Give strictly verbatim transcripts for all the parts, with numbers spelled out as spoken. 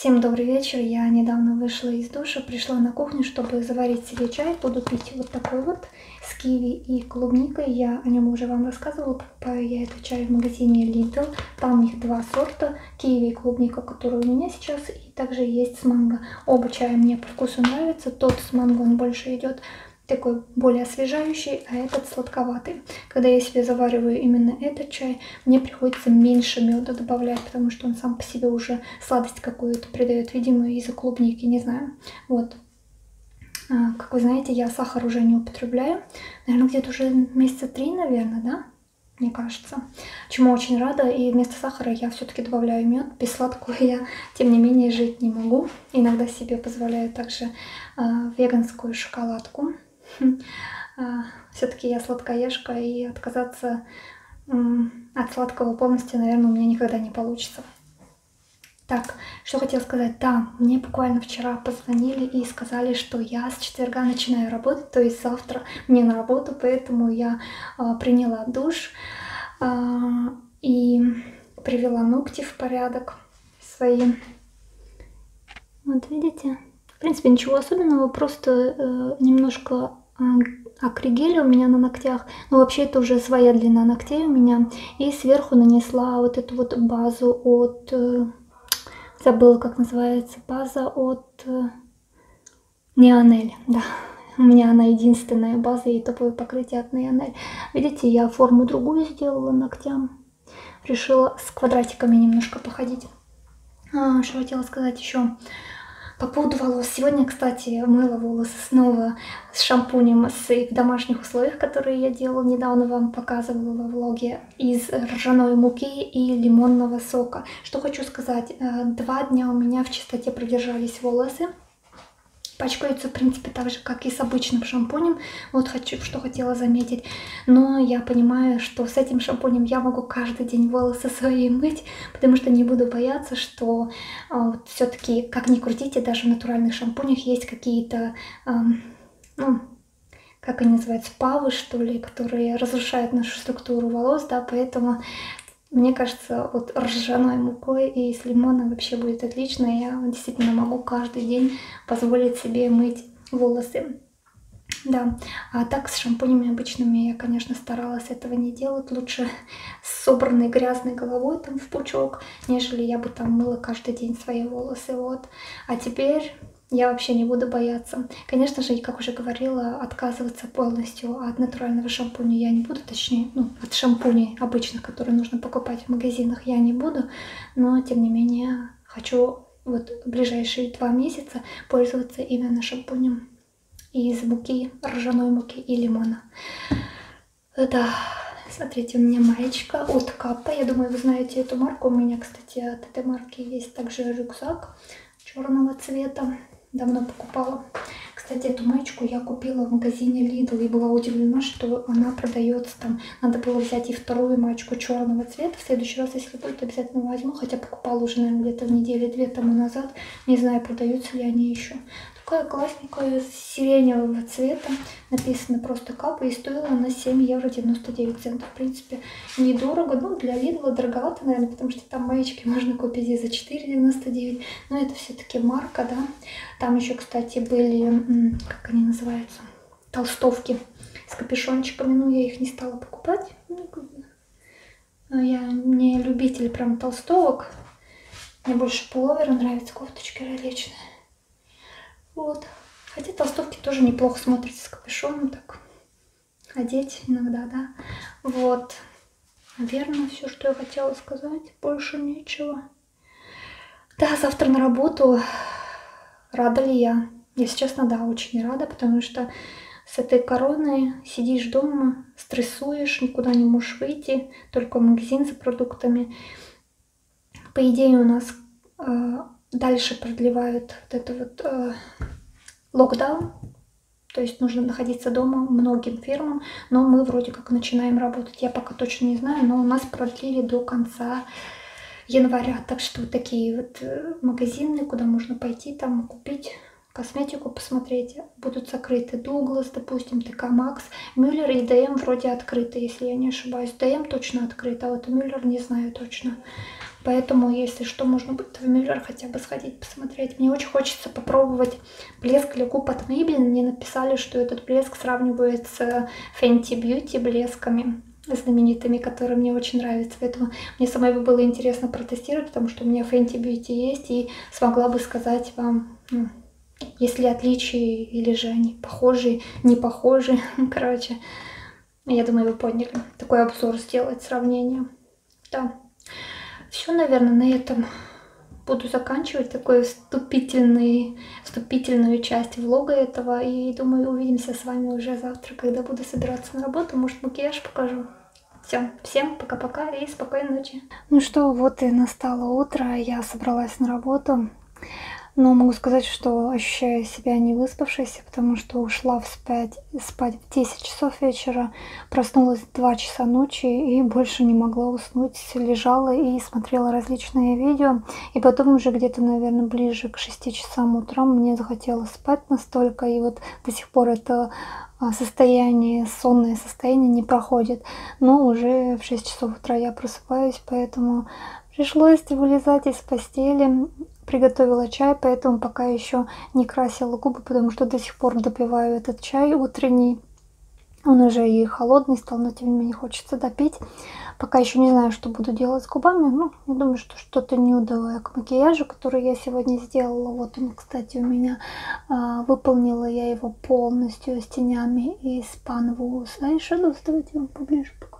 Всем добрый вечер. Я недавно вышла из душа, пришла на кухню, чтобы заварить себе чай. Буду пить вот такой вот с киви и клубникой. Я о нем уже вам рассказывала. Покупаю я этот чай в магазине Lidl. Там их два сорта. Киви и клубника, которые у меня сейчас. И также есть с манго. Оба чая мне по вкусу нравятся. Тот с манго, он больше идет такой более освежающий, а этот сладковатый. Когда я себе завариваю именно этот чай, мне приходится меньше меда добавлять, потому что он сам по себе уже сладость какую-то придает, видимо, из-за клубники, не знаю. Вот. А, как вы знаете, я сахар уже не употребляю. Наверное, где-то уже месяца три, наверное, да? Мне кажется. Чему очень рада. И вместо сахара я все-таки добавляю мед. Без сладкого я, тем не менее, жить не могу. Иногда себе позволяю также а, веганскую шоколадку. Все-таки я сладкоежка, и отказаться от сладкого полностью, наверное, у меня никогда не получится. Так, что хотела сказать. Да, мне буквально вчера позвонили и сказали, что я с четверга начинаю работать, то есть завтра мне на работу, поэтому я а, приняла душ а, и привела ногти в порядок свои. Вот видите? В принципе, ничего особенного, просто э, немножко акригеля у меня на ногтях, но вообще это уже своя длина ногтей у меня, и сверху нанесла вот эту вот базу от, забыла как называется, база от Неонель, да, у меня она единственная база и топовое покрытие от Неонель. Видите, я форму другую сделала ногтям, решила с квадратиками немножко походить. А, что хотела сказать еще? По поводу волос. Сегодня, кстати, мыла волосы снова с шампунем с, в домашних условиях, которые я делала. Недавно вам показывала во влоге из ржаной муки и лимонного сока. Что хочу сказать. Два дня у меня в чистоте продержались волосы. Пачкаются, в принципе, так же, как и с обычным шампунем. Вот хочу, что хотела заметить. Но я понимаю, что с этим шампунем я могу каждый день волосы свои мыть, потому что не буду бояться, что э, вот все-таки, как ни крутите, даже в натуральных шампунях есть какие-то, э, ну, как они называются, павы, что ли, которые разрушают нашу структуру волос, да, поэтому... Мне кажется, вот ржаной мукой и с лимоном вообще будет отлично. Я действительно могу каждый день позволить себе мыть волосы. Да, а так с шампунями обычными я, конечно, старалась этого не делать. Лучше с собранной грязной головой там в пучок, нежели я бы там мыла каждый день свои волосы. Вот. А теперь... Я вообще не буду бояться. Конечно же, как уже говорила, отказываться полностью от натурального шампуня я не буду. Точнее, ну, от шампуней обычных, которые нужно покупать в магазинах, я не буду. Но, тем не менее, хочу вот в ближайшие два месяца пользоваться именно шампунем из муки, ржаной муки и лимона. Да, смотрите, у меня маечка от Каппа. Я думаю, вы знаете эту марку. У меня, кстати, от этой марки есть также рюкзак черного цвета. Давно покупала. Кстати, эту маечку я купила в магазине Lidl и была удивлена, что она продается там. Надо было взять и вторую маечку черного цвета. В следующий раз, если будет, обязательно возьму. Хотя покупала уже, наверное, где-то недели-две тому назад. Не знаю, продаются ли они еще. Такая классненькая, сиреневого цвета. Написано просто Каппа, и стоила она семь евро девяносто девять центов. В принципе, недорого. Ну, для Lidl дороговато, наверное, потому что там маечки можно купить и за четыре девяносто девять. Но это все-таки марка, да. Там еще, кстати, были, как они называются, толстовки с капюшончиками. Но я их не стала покупать. Я не любитель прям толстовок. Мне больше пуловеры нравятся, кофточки различные. Вот. Хотя толстовки тоже неплохо смотрятся с капюшоном, так одеть иногда, да. Вот. Наверное, все, что я хотела сказать. Больше нечего. Да, завтра на работу. Рада ли я? Если честно, да, очень рада, потому что с этой короной сидишь дома, стрессуешь, никуда не можешь выйти, только в магазин за продуктами. По идее, у нас э, дальше продлевают вот это вот э, локдаун, то есть нужно находиться дома многим фирмам, но мы вроде как начинаем работать. Я пока точно не знаю, но у нас продлили до конца января, так что вот такие вот магазины, куда можно пойти там купить косметику, посмотреть, будут закрыты. Дуглас, допустим, ТК Макс, Мюллер и ДМ вроде открыты, если я не ошибаюсь. ДМ точно открыт, а вот Мюллер не знаю точно. Поэтому, если что, можно будет в Миллер хотя бы сходить, посмотреть. Мне очень хочется попробовать блеск для губ от Maybelline. Мне написали, что этот блеск сравнивает с Fenty Beauty блесками знаменитыми, которые мне очень нравятся. Поэтому мне самой бы было интересно протестировать, потому что у меня Fenty Beauty есть, и смогла бы сказать вам, ну, есть ли отличия, или же они похожи, не похожи. Короче, я думаю, вы поняли. Такой обзор сделать, сравнение. Да. Все, наверное, на этом буду заканчивать такой вступительный, вступительную часть влога этого. И думаю, увидимся с вами уже завтра, когда буду собираться на работу. Может, макияж покажу. Все, всем пока-пока и спокойной ночи. Ну что, вот и настало утро, я собралась на работу. Но могу сказать, что ощущаю себя не выспавшейся, потому что ушла спать, спать в десять часов вечера, проснулась в два часа ночи и больше не могла уснуть. Лежала и смотрела различные видео. И потом уже где-то, наверное, ближе к шести часам утра мне захотелось спать настолько. И вот до сих пор это состояние, сонное состояние не проходит. Но уже в шесть часов утра я просыпаюсь, поэтому пришлось вылезать из постели. Приготовила чай, поэтому пока еще не красила губы, потому что до сих пор допиваю этот чай утренний. Он уже и холодный стал, но тем не менее хочется допить. Пока еще не знаю, что буду делать с губами. Ну, я думаю, что что-то нюдовое к макияжу, который я сегодня сделала. Вот он, кстати, у меня. А, выполнила я его полностью с тенями из Panvos Eyeshadows. Давайте я вам поближе покажу.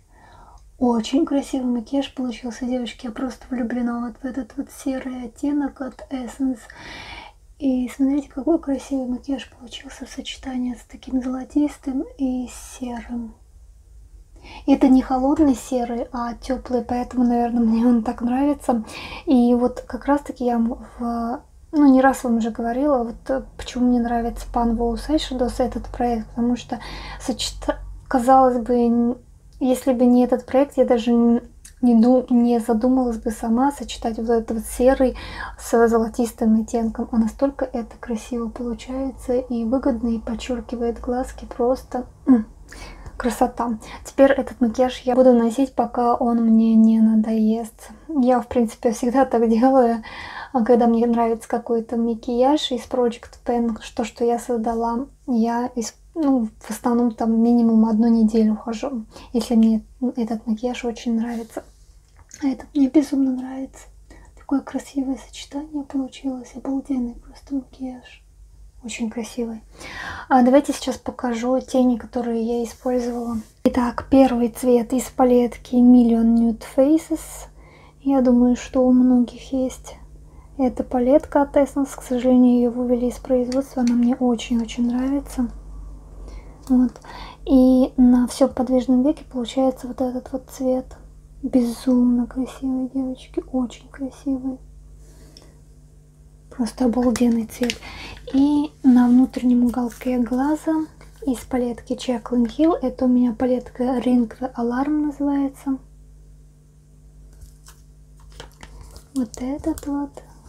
Очень красивый макияж получился, девочки. Я просто влюблена вот в этот вот серый оттенок от Essence. И смотрите, какой красивый макияж получился в сочетании с таким золотистым и серым. Это не холодный серый, а теплый, поэтому, наверное, мне он так нравится. И вот как раз-таки я в... Ну, не раз вам уже говорила, вот почему мне нравится Panvos Eyeshadows, этот проект, потому что, сочет... казалось бы, если бы не этот проект, я даже не, ду... не задумалась бы сама сочетать вот этот вот серый с золотистым оттенком. А настолько это красиво получается и выгодно, и подчеркивает глазки. Просто красота. Теперь этот макияж я буду носить, пока он мне не надоест. Я, в принципе, всегда так делаю, когда мне нравится какой-то макияж из Project Pen, что, что я создала, я использую. Ну, в основном там минимум одну неделю хожу, если мне этот макияж очень нравится. А этот мне безумно нравится. Такое красивое сочетание получилось. Обалденный просто макияж. Очень красивый. А давайте сейчас покажу тени, которые я использовала. Итак, первый цвет из палетки Million Nude Faces. Я думаю, что у многих есть. Это палетка от Essence. К сожалению, ее вывели из производства. Она мне очень-очень нравится. Вот. И на все подвижном веке получается вот этот вот цвет. Безумно красивый, девочки. Очень красивый. Просто обалденный цвет. И на внутреннем уголке глаза из палетки Jaclyn Hill. Это у меня палетка Ring the Alarm называется. Вот этот вот.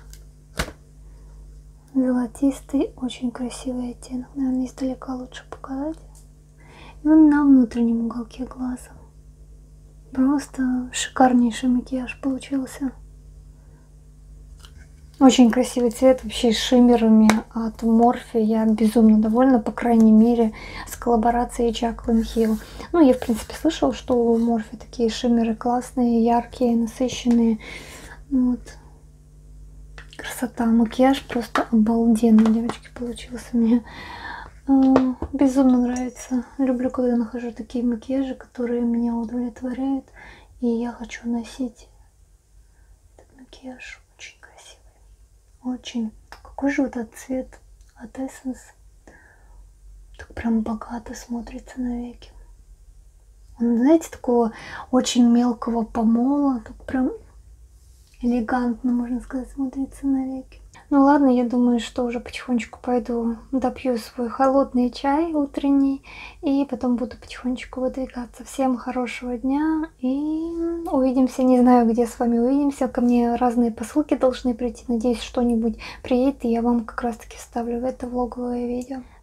Золотистый, очень красивый оттенок. Наверное, издалека лучше показать. И он на внутреннем уголке глаза. Просто шикарнейший макияж получился. Очень красивый цвет, вообще с шиммерами от Morphe. Я безумно довольна, по крайней мере, с коллаборацией Jaclyn Hill. Ну, я, в принципе, слышала, что у Morphe такие шиммеры классные, яркие, насыщенные. Вот. Красота. Макияж просто обалденный, девочки, получился мне. Безумно нравится. Люблю, когда нахожу такие макияжи, которые меня удовлетворяют. И я хочу носить этот макияж. Очень красивый. Очень. Какой же вот этот цвет от Essence. Так прям богато смотрится на веки. Он, знаете, такого очень мелкого помола. Так прям элегантно, можно сказать, смотрится на веки. Ну ладно, я думаю, что уже потихонечку пойду допью свой холодный чай утренний. И потом буду потихонечку выдвигаться. Всем хорошего дня. И увидимся. Не знаю, где с вами увидимся. Ко мне разные посылки должны прийти. Надеюсь, что-нибудь приедет. И я вам как раз таки вставлю в это влоговое видео.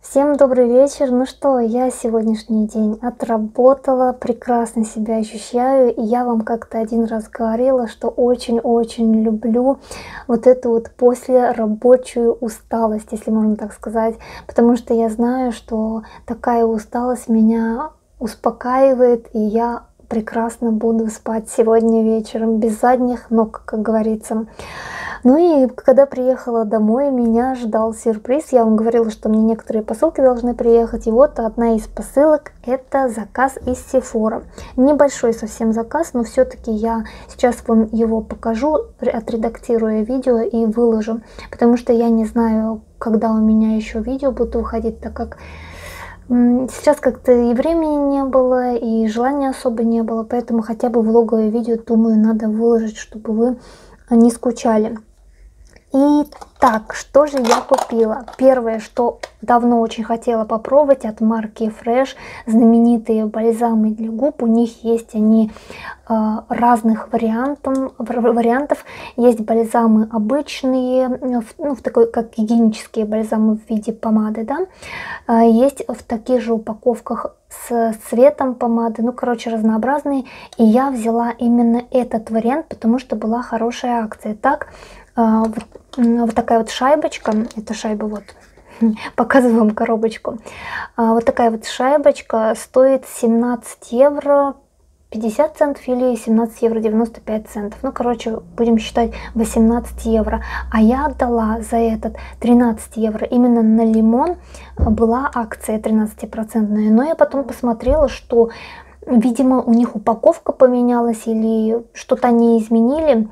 Всем добрый вечер. Ну что, я сегодняшний день отработала, прекрасно себя ощущаю. И я вам как-то один раз говорила, что очень-очень люблю вот эту вот послерабочую усталость, если можно так сказать. Потому что я знаю, что такая усталость меня успокаивает, и я прекрасно буду спать сегодня вечером без задних ног, как говорится. Ну и когда приехала домой, меня ждал сюрприз. Я вам говорила, что мне некоторые посылки должны приехать. И вот одна из посылок — это заказ из Sephora. Небольшой совсем заказ, но все-таки я сейчас вам его покажу, отредактирую видео и выложу. Потому что я не знаю, когда у меня еще видео будут выходить, так как сейчас как-то и времени не было, и желания особо не было. Поэтому хотя бы влоговое видео, думаю, надо выложить, чтобы вы не скучали. Итак, что же я купила? Первое, что давно очень хотела попробовать, от марки Fresh, знаменитые бальзамы для губ. У них есть они э, разных вариантов, вариантов. Есть бальзамы обычные, ну, в такой, как гигиенические бальзамы в виде помады, да. Э, есть в таких же упаковках с цветом помады, ну, короче, разнообразные. И я взяла именно этот вариант, потому что была хорошая акция. Так, вот, вот такая вот шайбочка, это шайба, вот, показываю вам коробочку. Вот такая вот шайбочка стоит семнадцать евро пятьдесят центов или семнадцать евро девяносто пять центов. Ну, короче, будем считать восемнадцать евро. А я отдала за этот тринадцать евро. Именно на лимон была акция тринадцатипроцентная. Но я потом посмотрела, что, видимо, у них упаковка поменялась или что-то они изменили.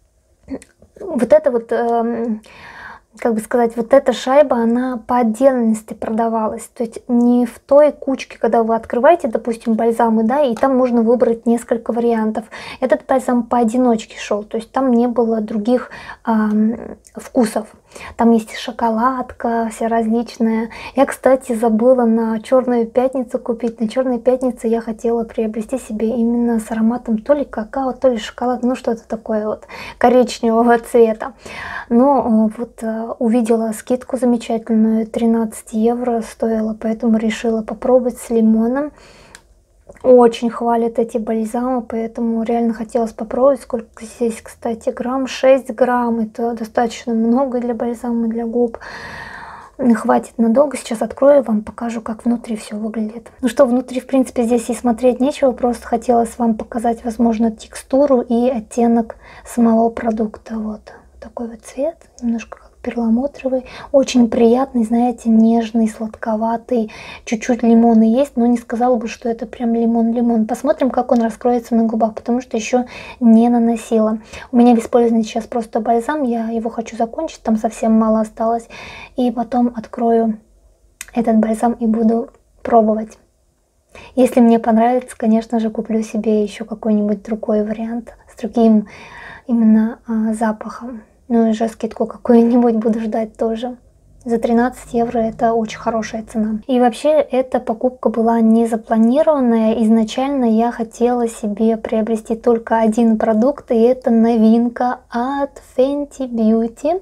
Вот это вот, э, как бы сказать, вот эта шайба, она по отдельности продавалась. То есть не в той кучке, когда вы открываете, допустим, бальзамы, да, и там можно выбрать несколько вариантов. Этот бальзам поодиночке шел, то есть там не было других э, вкусов. Там есть шоколадка вся различная. Я, кстати, забыла на Черную пятницу купить. На Черной пятнице я хотела приобрести себе именно с ароматом то ли какао, то ли шоколад, ну что-то такое вот коричневого цвета. Но вот увидела скидку замечательную, тринадцать евро стоила, поэтому решила попробовать с лимоном. Очень хвалят эти бальзамы, поэтому реально хотелось попробовать. Сколько здесь, кстати, грамм? шесть грамм. Это достаточно много для бальзама для губ. Хватит надолго. Сейчас открою, вам покажу, как внутри все выглядит. Ну что, внутри, в принципе, здесь и смотреть нечего. Просто хотелось вам показать, возможно, текстуру и оттенок самого продукта. Вот такой вот цвет. Немножко перламутровый, очень приятный, знаете, нежный, сладковатый, чуть-чуть лимона есть, но не сказала бы, что это прям лимон-лимон. Посмотрим, как он раскроется на губах, потому что еще не наносила. У меня в использовании сейчас просто бальзам, я его хочу закончить, там совсем мало осталось, и потом открою этот бальзам и буду пробовать. Если мне понравится, конечно же, куплю себе еще какой-нибудь другой вариант с другим именно а, запахом. Ну и же скидку какую-нибудь буду ждать тоже. За тринадцать евро это очень хорошая цена. И вообще эта покупка была не запланированная. Изначально я хотела себе приобрести только один продукт, и это новинка от Fenty Beauty.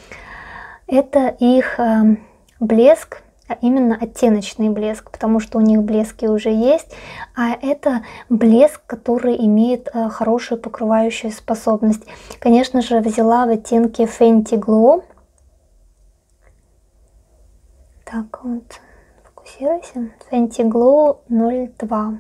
Это их э, блеск, а именно оттеночный блеск, потому что у них блески уже есть, а это блеск, который имеет э, хорошую покрывающую способность. Конечно же, взяла в оттенке Fenty Glow. Так, вот, фокусируйся. Fenty Glow ноль два.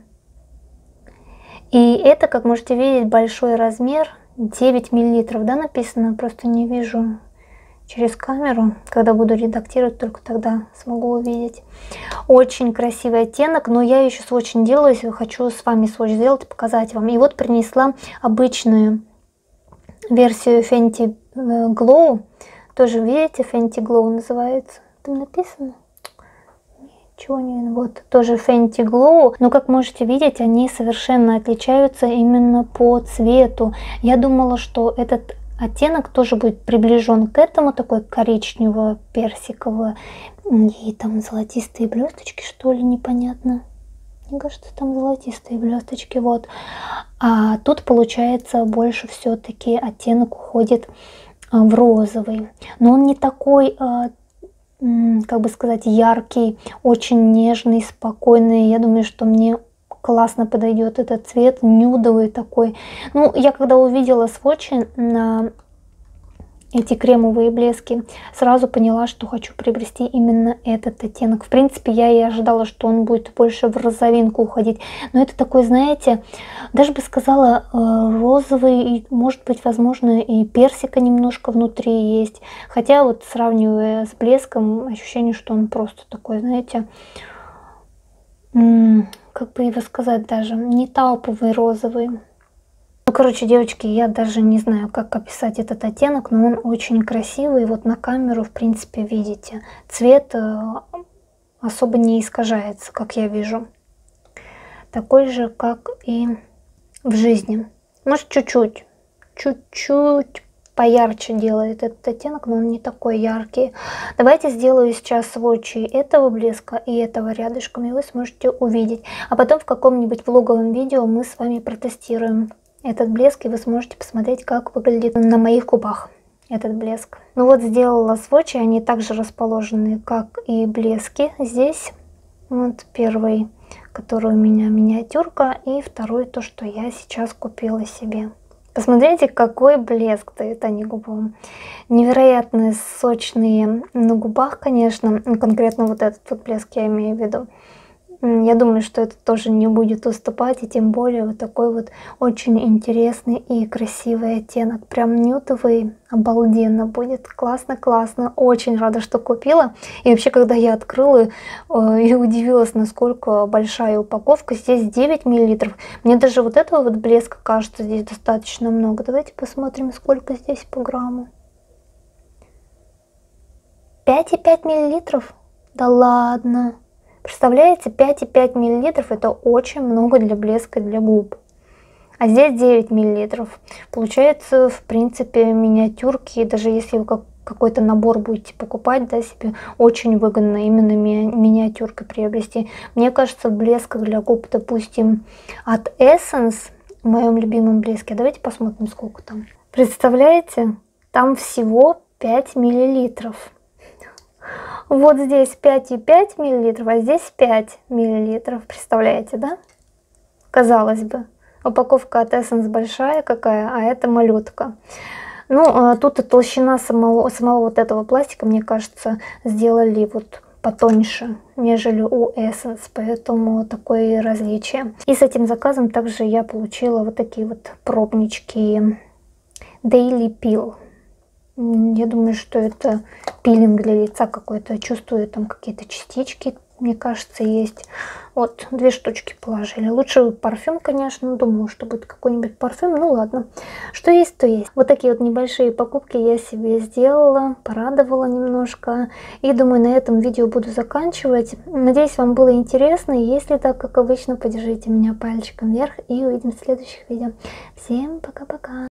И это, как можете видеть, большой размер, девять миллилитров, да, написано, просто не вижу через камеру, когда буду редактировать, только тогда смогу увидеть. Очень красивый оттенок, но я еще сводч не делаю, если хочу с вами сводч сделать и показать вам. И вот принесла обычную версию Fenty Glow, тоже видите, Fenty Glow называется, там написано? Ничего не видно. Вот тоже Fenty Glow, но как можете видеть, они совершенно отличаются именно по цвету. Я думала, что этот оттенок тоже будет приближен к этому, такой коричнево-персиковый, и там золотистые блесточки, что ли, непонятно. Мне кажется, там золотистые блесточки, вот. А тут получается больше все-таки оттенок уходит в розовый, но он не такой как бы сказать, яркий, очень нежный, спокойный. Я думаю, что мне классно подойдет этот цвет, нюдовый такой. Ну, я когда увидела сводчи на эти кремовые блески, сразу поняла, что хочу приобрести именно этот оттенок. В принципе, я и ожидала, что он будет больше в розовинку уходить. Но это такой, знаете, даже бы сказала, розовый, и, может быть, возможно, и персика немножко внутри есть. Хотя вот сравнивая с блеском, ощущение, что он просто такой, знаете, как бы его сказать даже, не тауповый розовый. Ну, короче, девочки, я даже не знаю, как описать этот оттенок, но он очень красивый. Вот на камеру, в принципе, видите, цвет особо не искажается, как я вижу. Такой же, как и в жизни. Может, чуть-чуть, чуть-чуть поярче делает этот оттенок, но он не такой яркий. Давайте сделаю сейчас сводчи этого блеска и этого рядышком, и вы сможете увидеть. А потом в каком-нибудь влоговом видео мы с вами протестируем этот блеск, и вы сможете посмотреть, как выглядит на моих губах этот блеск. Ну вот, сделала сводчи, они также расположены, как и блески здесь. Вот первый, который у меня миниатюрка, и второй, то, что я сейчас купила себе. Посмотрите, какой блеск дает они губам. Невероятно сочные на губах, конечно. Конкретно вот этот вот блеск я имею в виду. Я думаю, что это тоже не будет уступать. И тем более вот такой вот очень интересный и красивый оттенок. Прям нюдовый, обалденно будет. Классно-классно. Очень рада, что купила. И вообще, когда я открыла, я удивилась, насколько большая упаковка. Здесь девять миллилитров. Мне даже вот этого вот блеска кажется здесь достаточно много. Давайте посмотрим, сколько здесь по грамму. пять и пять миллилитров? Да ладно. Представляете, пять и пять миллилитров это очень много для блеска для губ. А здесь девять миллилитров. Получается, в принципе, миниатюрки, даже если вы как какой-то набор будете покупать, да, себе очень выгодно именно ми миниатюркой приобрести. Мне кажется, блеск для губ, допустим, от Essence, в моем любимом блеске, давайте посмотрим, сколько там. Представляете, там всего пять миллилитров. Вот здесь пять и пять миллилитров, а здесь пять миллилитров. Представляете, да? Казалось бы, упаковка от Essence большая какая, а это малютка. Ну, тут и толщина самого, самого вот этого пластика, мне кажется, сделали вот потоньше, нежели у Essence, поэтому такое различие. И с этим заказом также я получила вот такие вот пробнички Daily Peel. Я думаю, что это пилинг для лица какой-то. Чувствую там какие-то частички, мне кажется, есть. Вот, две штучки положили. Лучше парфюм, конечно. Думала, что будет какой-нибудь парфюм. Ну ладно, что есть, то есть. Вот такие вот небольшие покупки я себе сделала, порадовала немножко. И думаю, на этом видео буду заканчивать. Надеюсь, вам было интересно. Если так, как обычно, поддержите меня пальчиком вверх. И увидимся в следующих видео. Всем пока-пока.